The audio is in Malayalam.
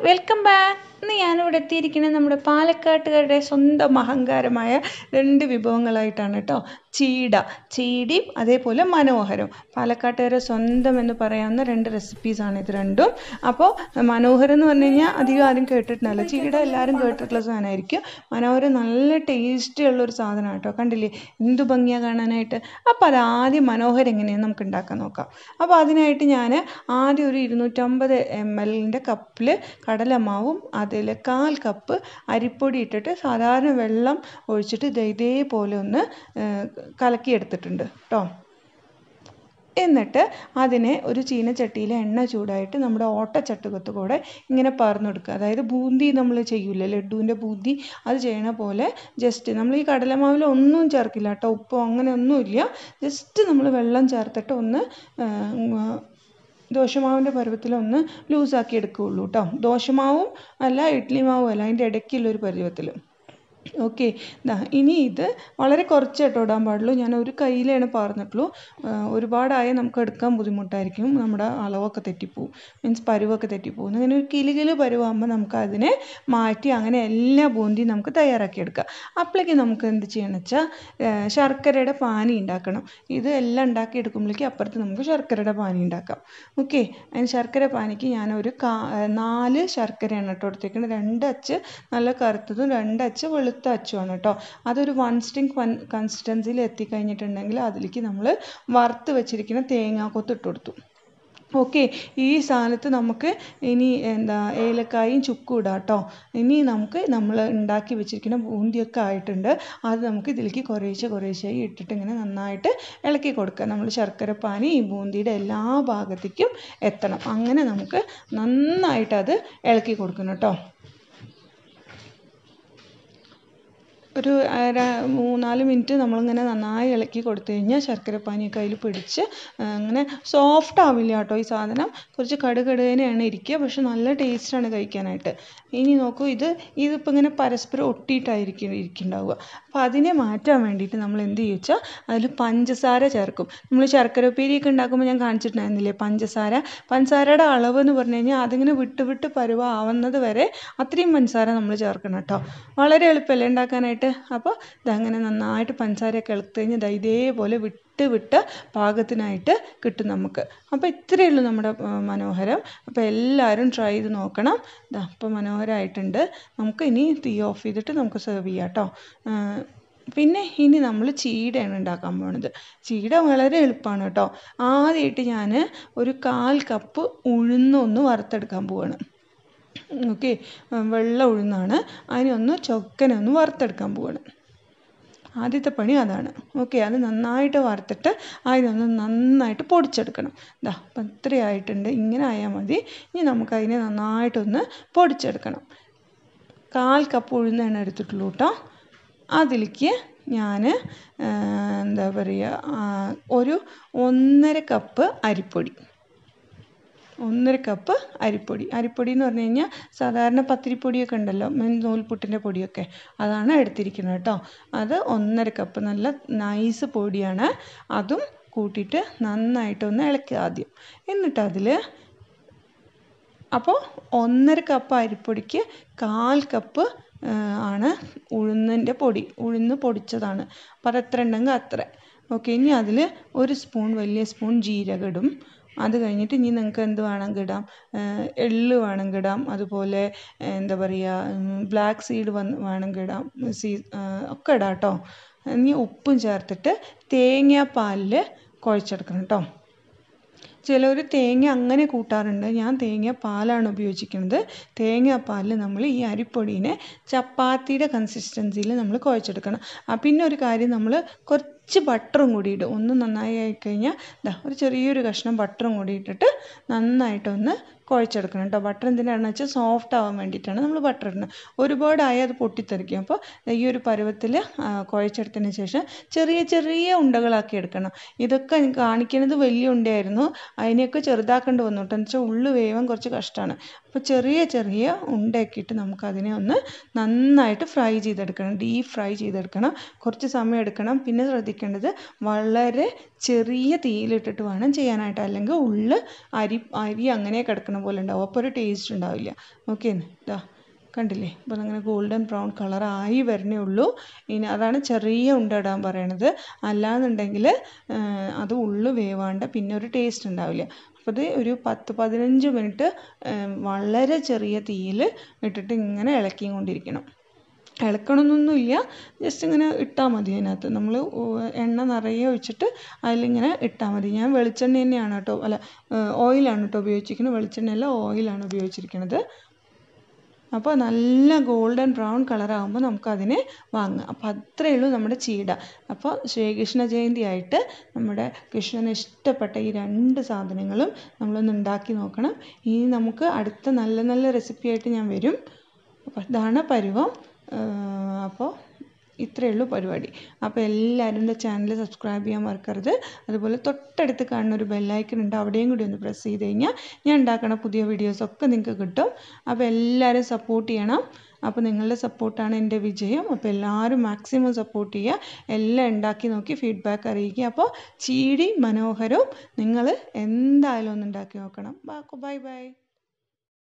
Welcome back. ഇന്ന് ഞാനിവിടെ എത്തിയിരിക്കുന്നത് നമ്മുടെ പാലക്കാട്ടുകാരുടെ സ്വന്തം അഹങ്കാരമായ 2 വിഭവങ്ങളായിട്ടാണ് കേട്ടോ. ചീടയും അതേപോലെ മനോഹരം. പാലക്കാട്ടുകാരെ സ്വന്തം എന്ന് പറയാവുന്ന 2 റെസിപ്പീസാണ് ഇത് രണ്ടും. അപ്പോൾ മനോഹരം എന്ന് പറഞ്ഞു കഴിഞ്ഞാൽ അധികം ആരും കേട്ടിട്ടുണ്ടല്ലോ. ചീട എല്ലാവരും കേട്ടിട്ടുള്ള സാധനമായിരിക്കും. മനോഹരം നല്ല ടേസ്റ്റി ഉള്ളൊരു സാധനമാണ് കേട്ടോ. കണ്ടില്ലേ എന്ത് ഭംഗിയാണ് കാണാനായിട്ട്. അപ്പോൾ അത് ആദ്യം മനോഹരം എങ്ങനെയാണ് നമുക്ക് ഉണ്ടാക്കാൻ നോക്കാം. അപ്പോൾ അതിനായിട്ട് ഞാൻ ആദ്യം ഒരു 250 ml കപ്പിൽ കടലമാവും അതിൽ 1/4 കപ്പ് അരിപ്പൊടി ഇട്ടിട്ട് സാധാരണ വെള്ളം ഒഴിച്ചിട്ട് ഇതേപോലെ ഒന്ന് കലക്കിയെടുത്തിട്ടുണ്ട് കേട്ടോ. എന്നിട്ട് അതിനെ ഒരു ചീനച്ചട്ടിയിൽ എണ്ണ ചൂടായിട്ട് നമ്മുടെ ഓട്ടച്ചട്ടുകത്ത് കൂടെ ഇങ്ങനെ പറന്നെടുക്കുക. അതായത് ബൂന്തി നമ്മൾ ചെയ്യൂലേ, ലഡുവിൻ്റെ ബൂന്തി, അത് ചെയ്യണ പോലെ ജസ്റ്റ് നമ്മൾ ഈ കടലമാവിൽ ഒന്നും ചേർക്കില്ല കേട്ടോ, ഉപ്പോ അങ്ങനെ ഒന്നുമില്ല. ജസ്റ്റ് നമ്മൾ വെള്ളം ചേർത്തിട്ട് ഒന്ന് ദോശമാവിൻ്റെ പരുവത്തിലൊന്ന് ലൂസാക്കി എടുക്കുകയുള്ളൂ കേട്ടോ. ദോശമാവും അല്ല ഇഡ്ഡലി മാവും അല്ല, അതിൻ്റെ ഇടയ്ക്കുള്ളൊരു പരുവത്തിൽ. ഓക്കെ, ഇനി ഇത് വളരെ കുറച്ച് കേട്ടോ ഇടാൻ പാടുള്ളൂ. ഞാൻ ഒരു കയ്യിലാണ് പറഞ്ഞിട്ടുള്ളൂ. ഒരുപാടായി നമുക്ക് എടുക്കാൻ ബുദ്ധിമുട്ടായിരിക്കും, നമ്മുടെ അളവൊക്കെ തെറ്റിപ്പോവും, മീൻസ് പരുവൊക്കെ തെറ്റിപ്പോവും. അങ്ങനെ ഒരു കിലുകില് പരുവാകുമ്പോൾ നമുക്ക് അതിനെ മാറ്റി അങ്ങനെ എല്ലാ ബൂന്തിയും നമുക്ക് തയ്യാറാക്കി എടുക്കാം. അപ്പോഴേക്ക് നമുക്ക് എന്ത് ചെയ്യണം വെച്ചാൽ ശർക്കരയുടെ പാനി ഉണ്ടാക്കണം. ഇത് എല്ലാം ഉണ്ടാക്കി എടുക്കുമ്പോഴേക്കും അപ്പുറത്ത് നമുക്ക് ശർക്കരയുടെ പാനി ഉണ്ടാക്കാം. ഓക്കെ, അതിന് ശർക്കര പാനിക്ക് ഞാനൊരു 4 ശർക്കരയാണ് കേട്ടോ എടുത്തേക്കുന്നത്. 2 അച്ച് നല്ല കറുത്തതും 2 അച്ച് വെളുത്ത അച്ചുമാണ് കേട്ടോ. അതൊരു 1 സ്റ്റിങ് കൺസിസ്റ്റൻസിയിൽ എത്തിക്കഴിഞ്ഞിട്ടുണ്ടെങ്കിൽ അതിലേക്ക് നമ്മൾ വറുത്ത് വെച്ചിരിക്കുന്ന തേങ്ങാക്കൊത്ത് ഇട്ട് കൊടുത്തു. ഓക്കെ, ഈ സാധനത്ത് നമുക്ക് ഇനി ഏലക്കായും ചുക്കും ഇടാം കേട്ടോ. ഇനി നമുക്ക് നമ്മൾ ഉണ്ടാക്കി വെച്ചിരിക്കുന്ന ബൂന്തിയൊക്കെ ആയിട്ടുണ്ട്. അത് നമുക്ക് ഇതിലേക്ക് കുറേശ്ശെ ഇട്ടിട്ട് ഇങ്ങനെ നന്നായിട്ട് ഇളക്കി കൊടുക്കുക. നമ്മൾ ശർക്കരപ്പാനി ഈ ബൂന്തിയുടെ എല്ലാ ഭാഗത്തേക്കും എത്തണം. അങ്ങനെ നമുക്ക് നന്നായിട്ട് അത് ഇളക്കി കൊടുക്കണം കേട്ടോ. ഒരു 3-4 മിനിറ്റ് നമ്മളിങ്ങനെ നന്നായി ഇളക്കി കൊടുത്തു കഴിഞ്ഞാൽ ശർക്കരപ്പാനിയൊക്കെ അതിൽ പിടിച്ച് അങ്ങനെ സോഫ്റ്റ് ആവില്ല കേട്ടോ. ഈ സാധനം കുറച്ച് കടുകടുകനെയാണ് ഇരിക്കുക, പക്ഷെ നല്ല ടേസ്റ്റാണ് കഴിക്കാനായിട്ട്. ഇനി നോക്കൂ, ഇതിപ്പോൾ ഇങ്ങനെ പരസ്പരം ഒട്ടിയിട്ടായിരിക്കുന്നുണ്ടാവുക. അപ്പോൾ അതിനെ മാറ്റാൻ വേണ്ടിയിട്ട് നമ്മൾ എന്ത് ചെയ്യുക വെച്ചാൽ അതിൽ പഞ്ചസാര ചേർക്കും. നമ്മൾ ശർക്കര ഉപ്പേരിയൊക്കെ ഉണ്ടാക്കുമ്പോൾ ഞാൻ കാണിച്ചിട്ടുണ്ടായിരുന്നില്ലേ പഞ്ചസാരയുടെ അളവ് എന്ന് പറഞ്ഞു കഴിഞ്ഞാൽ അതിങ്ങനെ വിട്ട് പരുവാവുന്നത് വരെ അത്രയും പഞ്ചസാര നമ്മൾ ചേർക്കണം കേട്ടോ. വളരെ എളുപ്പമല്ലേ ഉണ്ടാക്കാനായിട്ട്. അപ്പോൾ ഇതങ്ങനെ നന്നായിട്ട് പഞ്ചസാരയൊക്കെ ഇളക്കി കഴിഞ്ഞാൽ ഇതേപോലെ വിട്ട് പാകത്തിനായിട്ട് കിട്ടും നമുക്ക്. അപ്പോൾ ഇത്രയേ ഉള്ളൂ നമ്മുടെ മനോഹരം. അപ്പോൾ എല്ലാവരും ട്രൈ ചെയ്ത് നോക്കണം. അപ്പോൾ മനോഹരമായിട്ടുണ്ട്. നമുക്ക് ഇനി തീ ഓഫ് ചെയ്തിട്ട് നമുക്ക് സെർവ് ചെയ്യാം കേട്ടോ. പിന്നെ ഇനി നമ്മൾ ചീടയാണ് ഉണ്ടാക്കാൻ പോകുന്നത്. ചീട വളരെ എളുപ്പമാണ് കേട്ടോ. ആദ്യമായിട്ട് ഞാൻ ഒരു 1/4 കപ്പ് ഉഴുന്നൊന്ന് വറുത്തെടുക്കാൻ പോവാണ്. ഓക്കെ, വെള്ള ഉഴുന്നാണ്. അതിനൊന്ന് ചൊക്കനൊന്ന് വറുത്തെടുക്കാൻ പോവാണ്. ആദ്യത്തെ പണി അതാണ്. ഓക്കെ, അത് നന്നായിട്ട് വറുത്തിട്ട് അതിനൊന്ന് നന്നായിട്ട് പൊടിച്ചെടുക്കണം. അപ്പം ഇത്രയായിട്ടുണ്ട്. ഇങ്ങനെ ആയാൽ മതി. ഇനി നമുക്കതിനെ നന്നായിട്ടൊന്ന് പൊടിച്ചെടുക്കണം. 1/4 കപ്പ് ഉഴുന്നാണ് എടുത്തിട്ടുള്ളൂ കേട്ടോ. അതിലേക്ക് ഞാൻ ഒരു 1.5 കപ്പ് അരിപ്പൊടി. 1.5 കപ്പ് അരിപ്പൊടി എന്ന് പറഞ്ഞു കഴിഞ്ഞാൽ സാധാരണ പത്തിരിപ്പൊടിയൊക്കെ ഉണ്ടല്ലോ, നൂൽപുട്ടിൻ്റെ പൊടിയൊക്കെ, അതാണ് എടുത്തിരിക്കുന്നത് കേട്ടോ. അത് 1.5 കപ്പ് നല്ല നൈസ് പൊടിയാണ്. അതും കൂട്ടിയിട്ട് നന്നായിട്ടൊന്ന് ഇളക്കുക ആദ്യം. എന്നിട്ട് അതിൽ അപ്പോൾ 1.5 കപ്പ് അരിപ്പൊടിക്ക് 1/4 കപ്പ് ആണ് ഉഴുന്നിൻ്റെ പൊടി. ഉഴുന്ന് പൊടിച്ചതാണ്. അപ്പോൾ അത് എത്ര ഉണ്ടെങ്കിൽ അത്ര. ഓക്കെ, ഇനി അതിൽ 1 സ്പൂൺ വലിയ സ്പൂൺ ജീരകം ഇടും. അത് കഴിഞ്ഞിട്ട് ഇനി നിങ്ങൾക്ക് എന്ത് വേണമെങ്കിൽ ഇടാം, എള്ള് വേണമെങ്കിൽ ഇടാം, അതുപോലെ ബ്ലാക്ക് സീഡ് വേണമെങ്കിൽ ഇടാം, ഒക്കെ ഇടാം കേട്ടോ. ഇനി ഉപ്പും ചേർത്തിട്ട് തേങ്ങാപ്പാലിൽ കുഴച്ചെടുക്കണം കേട്ടോ. ചിലർ തേങ്ങ അങ്ങനെ കൂട്ടാറുണ്ട്. ഞാൻ തേങ്ങാപ്പാലാണ് ഉപയോഗിച്ചിരിക്കുന്നത്. തേങ്ങാപ്പാലിൽ നമ്മൾ ഈ അരിപ്പൊടീനെ ചപ്പാത്തിയുടെ കൺസിസ്റ്റൻസിയിൽ നമ്മൾ കുഴച്ചെടുക്കണം. പിന്നെ ഒരു കാര്യം, നമ്മൾ കുറച്ച് ബട്ടറും കൂടി ഇടും. ഒന്ന് നന്നായി ആയിക്കഴിഞ്ഞാൽ ഒരു ചെറിയൊരു കഷ്ണം ബട്ടറും കൂടി ഇട്ടിട്ട് നന്നായിട്ടൊന്ന് കുഴച്ചെടുക്കണം കേട്ടോ. ബട്ടർ എന്തിനാണെന്ന് വെച്ചാൽ സോഫ്റ്റ് ആവാൻ വേണ്ടിയിട്ടാണ് നമ്മൾ ബട്ടർ ഇടുന്നത്. ഒരുപാടായി അത് പൊട്ടിത്തെറിക്കും. അപ്പോൾ ഈ ഒരു പരുവത്തിൽ കുഴച്ചെടുത്തതിന് ശേഷം ചെറിയ ഉണ്ടകളാക്കി എടുക്കണം. ഇതൊക്കെ കാണിക്കുന്നത് വലിയ ഉണ്ടയായിരുന്നു. അതിനെയൊക്കെ ചെറുതാക്കേണ്ടി വന്നു കേട്ടോ. എന്ന് വെച്ചാൽ ഉള്ളു വേവാൻ കുറച്ച് കഷ്ടമാണ്. അപ്പോൾ ചെറിയ ചെറിയ ഉണ്ടയാക്കിയിട്ട് നമുക്കതിനെ ഒന്ന് നന്നായിട്ട് ഫ്രൈ ചെയ്തെടുക്കണം, ഡീപ്പ് ഫ്രൈ ചെയ്തെടുക്കണം. കുറച്ച് സമയം എടുക്കണം. പിന്നെ ശ്രദ്ധിക്കേണ്ടത് വളരെ ചെറിയ തീയിലിട്ടിട്ട് വേണം ചെയ്യാനായിട്ട്, അല്ലെങ്കിൽ അരി അങ്ങനെ കിടക്കണ പോലെ ഉണ്ടാവും, അപ്പോൾ ഒരു ടേസ്റ്റ് ഉണ്ടാവില്ല. ഓക്കെ, ഇതാ കണ്ടില്ലേ, അപ്പോൾ അങ്ങനെ ഗോൾഡൻ ബ്രൗൺ കളറായി വരണേ ഉള്ളൂ. ഇനി അതാണ് ചെറിയ ഉണ്ട ഇടാൻ പറയണത്. അല്ലാന്നുണ്ടെങ്കിൽ അത് ഉള്ളു വേവാണ്ട് പിന്നെ ഒരു ടേസ്റ്റ് ഉണ്ടാവില്ല. അപ്പോൾ ഇത് ഒരു 10-15 മിനിറ്റ് വളരെ ചെറിയ തീയിൽ ഇട്ടിട്ട് ഇങ്ങനെ ഇളക്കിക്കൊണ്ടിരിക്കണം. ഇളക്കണമെന്നൊന്നുമില്ല, ജസ്റ്റ് ഇങ്ങനെ ഇട്ടാൽ മതി. അതിനകത്ത് നമ്മൾ എണ്ണ നിറയെ ഒഴിച്ചിട്ട് അതിലിങ്ങനെ ഇട്ടാൽ മതി. ഞാൻ വെളിച്ചെണ്ണ തന്നെയാണ് കേട്ടോ, അല്ല ഓയിലാണ് കേട്ടോ ഉപയോഗിച്ചിരിക്കുന്നത്, വെളിച്ചെണ്ണയല്ല ഓയിലാണ് ഉപയോഗിച്ചിരിക്കുന്നത്. അപ്പോൾ നല്ല ഗോൾഡൻ ബ്രൗൺ കളറാകുമ്പോൾ നമുക്കതിനെ വാങ്ങാം. അപ്പോൾ അത്രയേ ഉള്ളൂ നമ്മുടെ ചീട. അപ്പോൾ ശ്രീകൃഷ്ണ ജയന്തി ആയിട്ട് നമ്മുടെ കൃഷ്ണന് ഇഷ്ടപ്പെട്ട ഈ 2 സാധനങ്ങളും നമ്മളൊന്ന് ഉണ്ടാക്കി നോക്കണം. ഇനി നമുക്ക് അടുത്ത നല്ല നല്ല റെസിപ്പി ആയിട്ട് ഞാൻ വരും. അപ്പോൾ ഇതാണ് പരുവം. അപ്പോൾ ഇത്രയേ ഉള്ളൂ പരിപാടി. അപ്പോൾ എല്ലാവരും എൻ്റെ ചാനൽ സബ്സ്ക്രൈബ് ചെയ്യാൻ മറക്കരുത്. അതുപോലെ തൊട്ടടുത്ത് കാണുന്ന ഒരു ബെല്ലൈക്കൺ ഉണ്ട്, അവിടെയും കൂടി ഒന്ന് പ്രസ് ചെയ്ത് കഴിഞ്ഞാൽ ഞാൻ ഉണ്ടാക്കുന്ന പുതിയ വീഡിയോസൊക്കെ നിങ്ങൾക്ക് കിട്ടും. അപ്പോൾ എല്ലാവരും സപ്പോർട്ട് ചെയ്യണം. അപ്പോൾ നിങ്ങളുടെ സപ്പോർട്ടാണ് എൻ്റെ വിജയം. അപ്പോൾ എല്ലാവരും മാക്സിമം സപ്പോർട്ട് ചെയ്യുക, എല്ലാം ഉണ്ടാക്കി നോക്കി ഫീഡ്ബാക്ക് അറിയിക്കുക. അപ്പോൾ ചീടി മനോഹരവും നിങ്ങൾ എന്തായാലും ഒന്ന് ഉണ്ടാക്കി നോക്കണം. Bye by.